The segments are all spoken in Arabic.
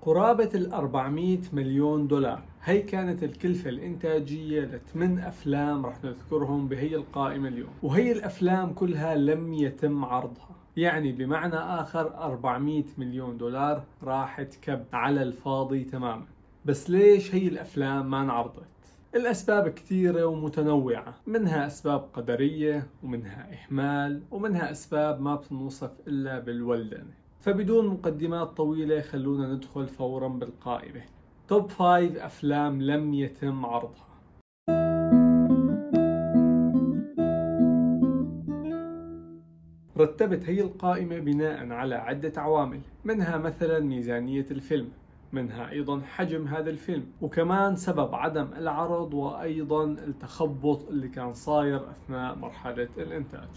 قرابة 400 مليون دولار. هي كانت الكلفة الإنتاجية لثمان أفلام رح نذكرهم بهي القائمة اليوم، وهي الأفلام كلها لم يتم عرضها. يعني بمعنى آخر 400 مليون دولار راحت كب على الفاضي تماما. بس ليش هي الأفلام ما انعرضت؟ الأسباب كثيرة ومتنوعة، منها أسباب قدرية ومنها إهمال ومنها أسباب ما بتنوصف إلا بالولدنة. فبدون مقدمات طويلة خلونا ندخل فورا بالقائمة. توب 5 أفلام لم يتم عرضها. رتبت هي القائمة بناء على عدة عوامل، منها مثلا ميزانية الفيلم، منها أيضا حجم هذا الفيلم، وكمان سبب عدم العرض، وأيضا التخبط اللي كان صاير أثناء مرحلة الإنتاج.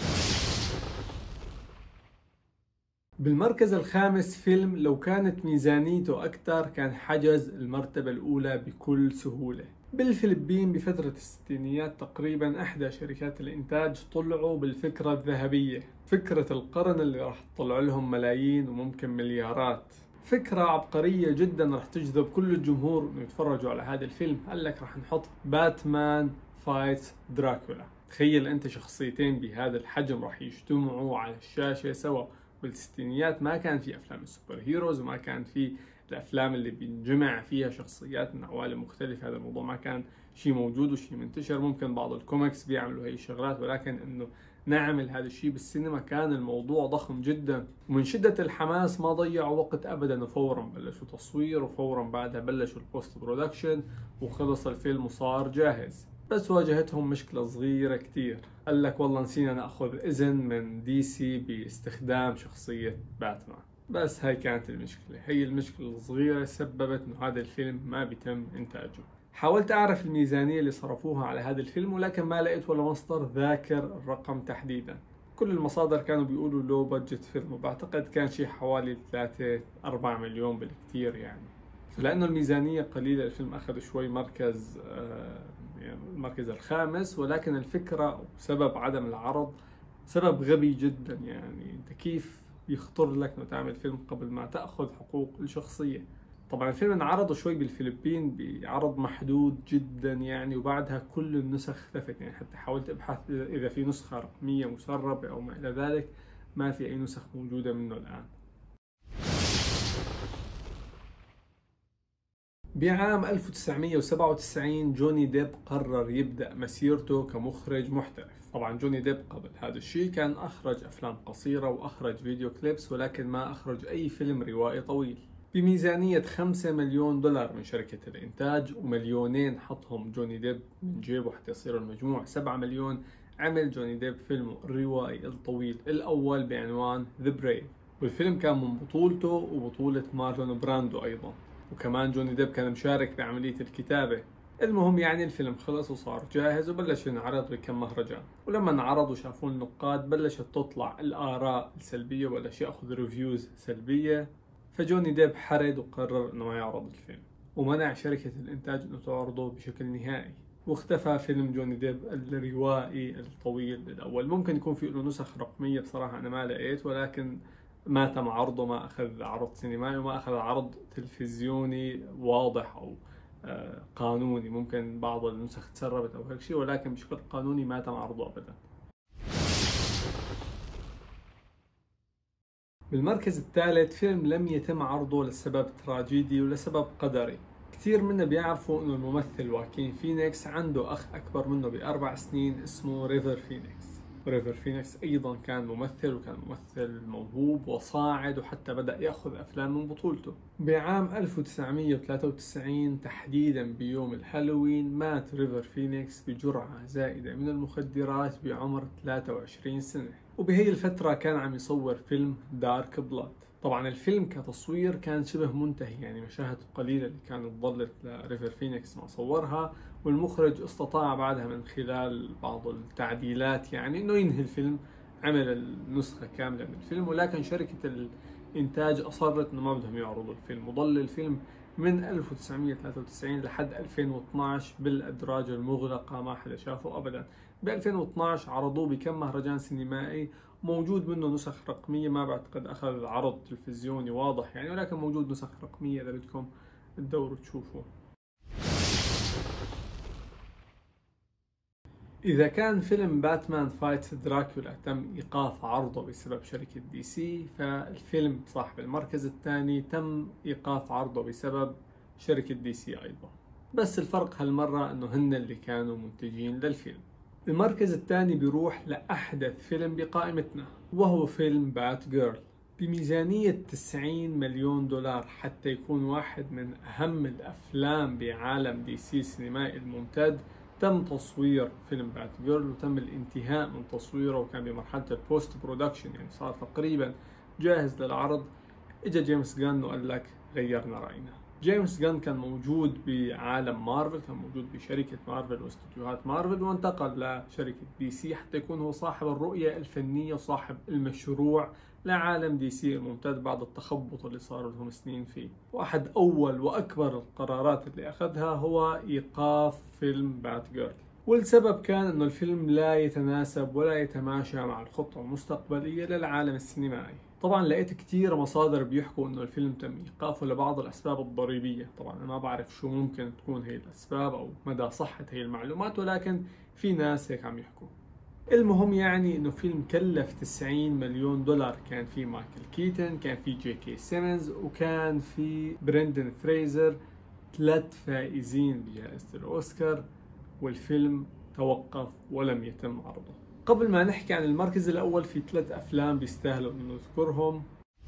بالمركز الخامس فيلم لو كانت ميزانيته أكثر كان حجز المرتبة الأولى بكل سهولة. بالفلبين بفترة الستينيات تقريبا إحدى شركات الإنتاج طلعوا بالفكرة الذهبية، فكرة القرن اللي راح تطلع لهم ملايين وممكن مليارات. فكرة عبقرية جدا راح تجذب كل الجمهور انه يتفرجوا على هذا الفيلم. قال لك راح نحط باتمان فايت دراكولا. تخيل انت شخصيتين بهذا الحجم راح يجتمعوا على الشاشة سوا. بالستينيات ما كان في افلام السوبر هيروز، وما كان في الافلام اللي بينجمع فيها شخصيات من عوالم مختلفة. هذا الموضوع ما كان شيء موجود وشيء منتشر. ممكن بعض الكوميكس بيعملوا هي الشغلات، ولكن انه نعمل هذا الشيء بالسينما كان الموضوع ضخم جدا. ومن شدة الحماس ما ضيعوا وقت ابدا، وفورا بلشوا تصوير، وفورا بعدها بلشوا البوست برودكشن، وخلص الفيلم وصار جاهز. بس واجهتهم مشكلة صغيرة كتير. قال لك والله نسينا ناخذ اذن من دي سي باستخدام شخصية باتمان. بس هاي كانت المشكلة. هي المشكلة الصغيرة سببت انه هذا الفيلم ما بيتم انتاجه. حاولت أعرف الميزانية اللي صرفوها على هذا الفيلم، ولكن ما لقيت ولا مصدر ذاكر الرقم تحديدا. كل المصادر كانوا بيقولوا لو بادجت فيلم، وبعتقد كان شيء حوالي 3-4 مليون بالكثير يعني. فلأنه الميزانية قليلة الفيلم أخذ شوي مركز يعني المركز الخامس. ولكن الفكرة وسبب عدم العرض سبب غبي جدا. يعني أنت كيف يخطر لك إنه تعمل فيلم قبل ما تأخذ حقوق الشخصية؟ طبعا الفيلم انعرض شوي بالفلبين بعرض محدود جدا يعني، وبعدها كل النسخ اختفت. يعني حتى حاولت ابحث اذا في نسخة رقمية مسربة او ما الى ذلك، ما في اي نسخ موجودة منه الان. بعام 1997 جوني ديب قرر يبدأ مسيرته كمخرج محترف. طبعا جوني ديب قبل هذا الشيء كان أخرج أفلام قصيرة وأخرج فيديو كليبس، ولكن ما أخرج أي فيلم روائي طويل. بميزانية 5 مليون دولار من شركة الإنتاج و2 حطهم جوني ديب من جيبه حتى يصير المجموع 7 مليون، عمل جوني ديب فيلمه الروائي الطويل الأول بعنوان ذا بريف. والفيلم كان من بطولته وبطولة مارلون براندو أيضا، وكمان جوني ديب كان مشارك بعملية الكتابة. المهم يعني الفيلم خلص وصار جاهز وبلش ينعرض بكم مهرجان. ولما انعرض وشافوه النقاد بلشت تطلع الآراء السلبية وبلش يأخذ ريفيوز سلبية. فجوني ديب حرد وقرر انه ما يعرض الفيلم، ومنع شركة الانتاج انه تعرضه بشكل نهائي. واختفى فيلم جوني ديب الروائي الطويل الاول. ممكن يكون في له نسخ رقمية، بصراحة انا ما لقيت، ولكن ما تم عرضه، ما اخذ عرض سينمائي وما اخذ عرض تلفزيوني واضح او قانوني. ممكن بعض النسخ تسربت او هيك شيء، ولكن بشكل قانوني ما تم عرضه ابدا. بالمركز الثالث فيلم لم يتم عرضه لسبب تراجيدي ولسبب قدري. كثير منا بيعرفوا انه الممثل واكين فينيكس عنده اخ اكبر منه ب4 سنين اسمه ريفر فينيكس. وريفر فينيكس ايضا كان ممثل، وكان ممثل موهوب وصاعد، وحتى بدأ ياخذ افلام من بطولته. بعام 1993 تحديدا بيوم الهالوين مات ريفر فينيكس بجرعة زائدة من المخدرات بعمر 23 سنة. وبهي الفترة كان عم يصور فيلم دارك بلاد. طبعا الفيلم كتصوير كان شبه منتهي، يعني مشاهد قليلة اللي كانت ضلت لريفر فينيكس ما صورها، والمخرج استطاع بعدها من خلال بعض التعديلات يعني انه ينهي الفيلم. عمل النسخة كاملة من الفيلم، ولكن شركة إنتاج أصرت إنه ما بدهم يعرضوا الفيلم، وظل الفيلم من 1993 لحد 2012 بالأدراج المغلقة، ما حدا شافه أبدا. ب 2012 عرضوه بكم مهرجان سينمائي، موجود منه نسخ رقمية، ما بعتقد أخذ عرض تلفزيوني واضح يعني، ولكن موجود نسخ رقمية إذا بدكم تدوروا تشوفوه. إذا كان فيلم باتمان فايت دراكولا تم إيقاف عرضه بسبب شركة دي سي، فالفيلم صاحب المركز الثاني تم إيقاف عرضه بسبب شركة دي سي أيضا، بس الفرق هالمرة إنه هن اللي كانوا منتجين للفيلم. المركز الثاني بيروح لأحدث فيلم بقائمتنا، وهو فيلم بات جيرل بميزانية 90 مليون دولار، حتى يكون واحد من أهم الأفلام بعالم دي سي السينمائي الممتد. تم تصوير فيلم بات جيرل وتم الانتهاء من تصويره، وكان بمرحلة البوست برودكشن، يعني صار تقريبا جاهز للعرض. اجى جيمس جان وقال لك غيرنا رأينا. جيمس جان كان موجود بعالم مارفل، كان موجود بشركة مارفل واستديوهات مارفل، وانتقل لشركة دي سي حتى يكون هو صاحب الرؤية الفنية وصاحب المشروع لعالم دي سي الممتد بعد التخبط اللي صار لهم سنين فيه. واحد أول وأكبر القرارات اللي أخذها هو إيقاف فيلم بات جيرل، والسبب كان أنه الفيلم لا يتناسب ولا يتماشى مع الخطة المستقبلية للعالم السينمائي. طبعا لقيت كتير مصادر بيحكوا انه الفيلم تم ايقافه لبعض الاسباب الضريبية، طبعا انا ما بعرف شو ممكن تكون هي الاسباب او مدى صحة هي المعلومات، ولكن في ناس هيك عم يحكوا. المهم يعني انه فيلم كلف 90 مليون دولار، كان في مايكل كيتن، كان في جي كي سيمنز، وكان في بريندن فريزر، 3 فائزين بجائزة الاوسكار، والفيلم توقف ولم يتم عرضه. قبل ما نحكي عن المركز الأول، في 3 أفلام بيستاهلوا إنه نذكرهم.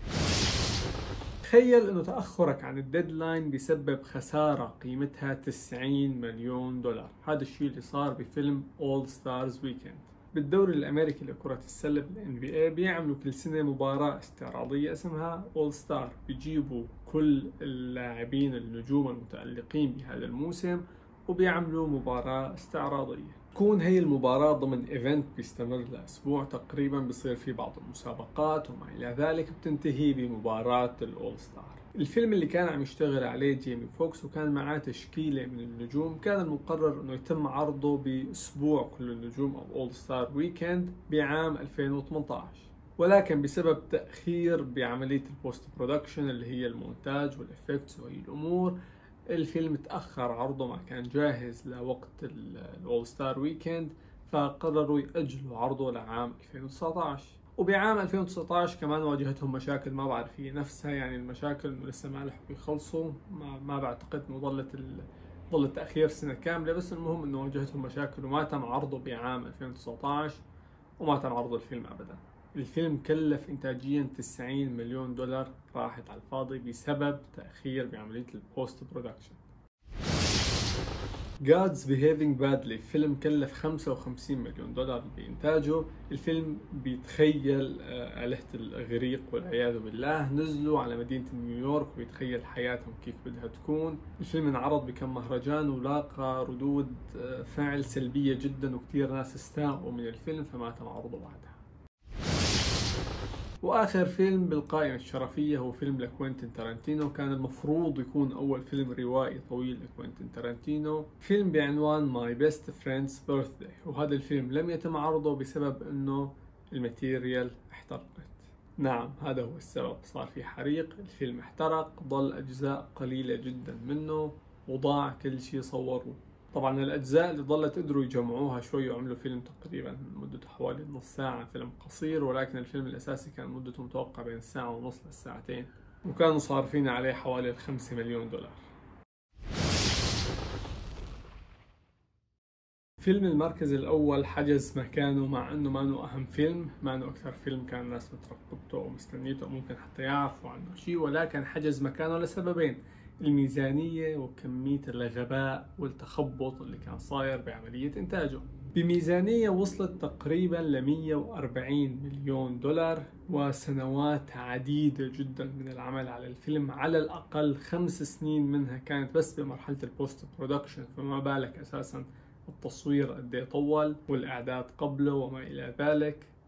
تخيل إنه تأخرك عن الديدلاين بسبب خسارة قيمتها 90 مليون دولار. هذا الشيء اللي صار بفيلم All Stars Weekend. بالدوري الأمريكي لكرة السلة NBA بيعملوا كل سنة مباراة استعراضية اسمها All Star، بيجيبوا كل اللاعبين النجوم المتألقين بهذا الموسم وبيعملوا مباراة استعراضية. تكون هي المباراة ضمن ايفنت بيستمر لأسبوع تقريبا، بيصير في بعض المسابقات وما إلى ذلك، بتنتهي بمباراة الأول ستار. الفيلم اللي كان عم يشتغل عليه جيمي فوكس وكان معاه تشكيلة من النجوم، كان المقرر انه يتم عرضه بأسبوع كل النجوم او أول ستار ويكند بعام 2018، ولكن بسبب تأخير بعملية البوست برودكشن اللي هي المونتاج والإفكتس وهي الأمور، الفيلم تأخر عرضه، ما كان جاهز لوقت الأول ستار ويكند، فقرروا يأجلوا عرضه لعام 2019. وبعام 2019 كمان واجهتهم مشاكل، ما بعرف هي نفسها، يعني المشاكل انه لسه ما لحقوا يخلصوا، ما بعتقد انه ظل التأخير سنة كاملة، بس المهم انه واجهتهم مشاكل وما تم عرضه بعام 2019 وما تم عرض الفيلم ابدا. الفيلم كلف إنتاجيا 90 مليون دولار، راحت على الفاضي بسبب تأخير بعملية البوست برودكشن. God's Behaving Badly فيلم كلف 55 مليون دولار بإنتاجه. الفيلم بيتخيل آلهة الإغريق والعياذ بالله نزلوا على مدينة نيويورك ويتخيل حياتهم كيف بدها تكون. الفيلم انعرض بكم مهرجان ولاقى ردود فعل سلبية جدا، وكثير ناس استاءوا من الفيلم فما تم عرضه بعدها. واخر فيلم بالقائمة الشرفية هو فيلم لكوينتين تارانتينو، كان المفروض يكون اول فيلم روائي طويل لكوينتين تارانتينو، فيلم بعنوان My Best Friend's Birthday، وهذا الفيلم لم يتم عرضه بسبب انه الماتيريال احترقت. نعم هذا هو السبب، صار في حريق، الفيلم احترق، ضل اجزاء قليلة جدا منه وضاع كل شيء صوروه. طبعا الأجزاء اللي ظلت قدروا يجمعوها شوي وعملوا فيلم تقريبا مدته حوالي نص ساعة، فيلم قصير، ولكن الفيلم الأساسي كان مدته متوقع بين الساعة ونص للساعتين، وكانوا صارفين عليه حوالي 5 مليون دولار. فيلم المركز الأول حجز مكانه، مع أنه ما أنه أهم فيلم، ما أنه أكثر فيلم كان الناس مترقبته ومستنيته، ممكن حتى يعرفوا عنه شيء، ولكن حجز مكانه لسببين: الميزانية وكمية الغباء والتخبط اللي كان صاير بعملية إنتاجه. بميزانية وصلت تقريبا ل 140 مليون دولار، وسنوات عديدة جدا من العمل على الفيلم، على الأقل 5 سنين منها كانت بس بمرحلة البوست برودكشن، فما بالك أساسا التصوير قد ايه طول والإعداد قبله وما إلى ذلك.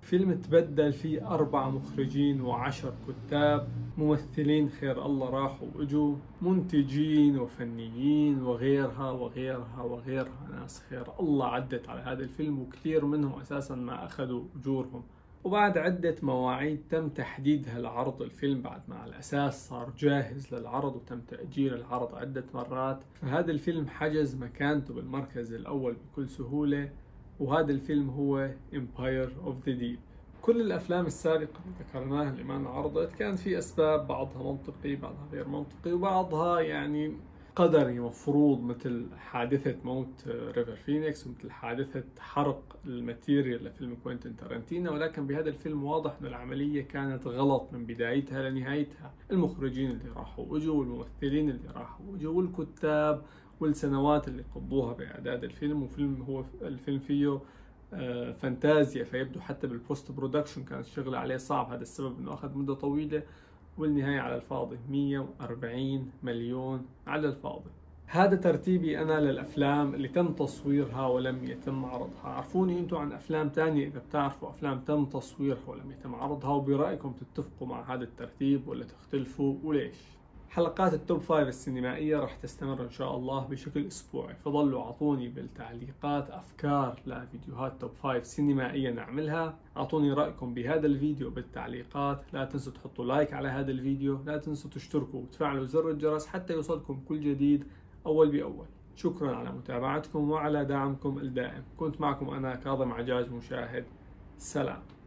فيلم تبدل فيه 4 مخرجين و10 كتاب، ممثلين خير الله راحوا واجوا، منتجين وفنيين وغيرها وغيرها وغيرها، ناس خير الله عدت على هذا الفيلم، وكثير منهم أساسا ما أخذوا أجورهم. وبعد عدة مواعيد تم تحديدها لعرض الفيلم، بعد ما على الأساس صار جاهز للعرض وتم تأجيل العرض عدة مرات، فهذا الفيلم حجز مكانته بالمركز الأول بكل سهولة. وهذا الفيلم هو Empire of the Deep. كل الأفلام السابقة اللي ذكرناها اللي ما انعرضت كان في أسباب، بعضها منطقي بعضها غير منطقي، وبعضها يعني قدري مفروض، مثل حادثة موت ريفر فينيكس، ومثل حادثة حرق الماتيريال لفيلم كوينتين تارانتينو. ولكن بهذا الفيلم واضح أن العملية كانت غلط من بدايتها لنهايتها. المخرجين اللي راحوا وجوا، والممثلين اللي راحوا وجوا، والكتاب، والسنوات اللي قضوها بإعداد الفيلم. وفيلم هو الفيلم فيه فانتازيا، فيبدو حتى بالبوست برودكشن كان الشغل عليه صعب، هذا السبب انه اخذ مدة طويلة، والنهاية على الفاضي 140 مليون على الفاضي. هذا ترتيبي أنا للأفلام اللي تم تصويرها ولم يتم عرضها. عرفوني أنتم عن أفلام تانية إذا بتعرفوا أفلام تم تصويرها ولم يتم عرضها، وبرأيكم تتفقوا مع هذا الترتيب ولا تختلفوا، وليش؟ حلقات التوب 5 السينمائية راح تستمر إن شاء الله بشكل أسبوعي، فضلوا أعطوني بالتعليقات أفكار لفيديوهات توب 5 سينمائية نعملها. أعطوني رأيكم بهذا الفيديو بالتعليقات. لا تنسوا تحطوا لايك على هذا الفيديو، لا تنسوا تشتركوا وتفعلوا زر الجرس حتى يوصلكم كل جديد أول بأول. شكرا على متابعتكم وعلى دعمكم الدائم. كنت معكم أنا كاظم عجاج، مشاهد. سلام.